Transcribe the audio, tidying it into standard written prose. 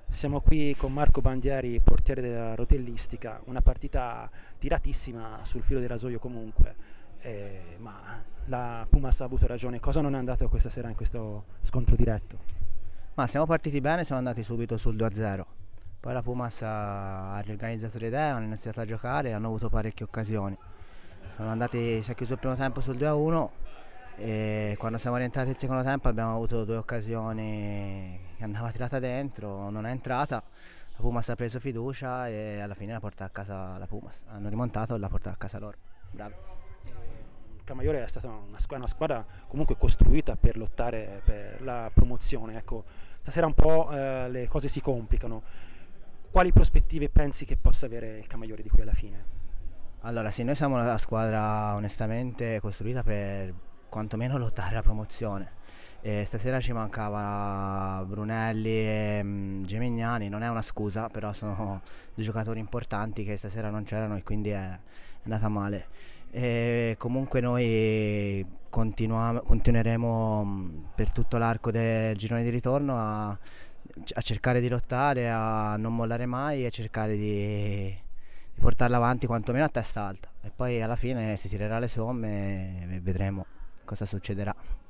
Siamo qui con Marco Bandieri, portiere della Rotellistica, una partita tiratissima sul filo del rasoio comunque, ma la Pumas ha avuto ragione. Cosa non è andato questa sera in questo scontro diretto? Ma siamo partiti bene, siamo andati subito sul 2-0. Poi la Pumas ha riorganizzato le idee, hanno iniziato a giocare e hanno avuto parecchie occasioni. Si è chiuso il primo tempo sul 2-1 e quando siamo rientrati il secondo tempo abbiamo avuto due occasioni che andava tirata dentro, non è entrata. La Pumas ha preso fiducia e alla fine l'ha portata a casa la Pumas. Hanno rimontato e l'ha portata a casa loro. Bravi. Camaiore è stata una squadra comunque costruita per lottare per la promozione. Ecco, stasera un po' le cose si complicano. Quali prospettive pensi che possa avere il Camaiore di qui alla fine? Allora, sì, noi siamo una squadra onestamente costruita per quantomeno lottare la promozione. E stasera ci mancava Brunelli e Gemignani, non è una scusa, però sono due giocatori importanti che stasera non c'erano e quindi è andata male. E comunque noi continueremo per tutto l'arco del girone di ritorno a cercare di lottare, a non mollare mai e cercare di portarla avanti quantomeno a testa alta e poi alla fine si tirerà le somme e vedremo cosa succederà.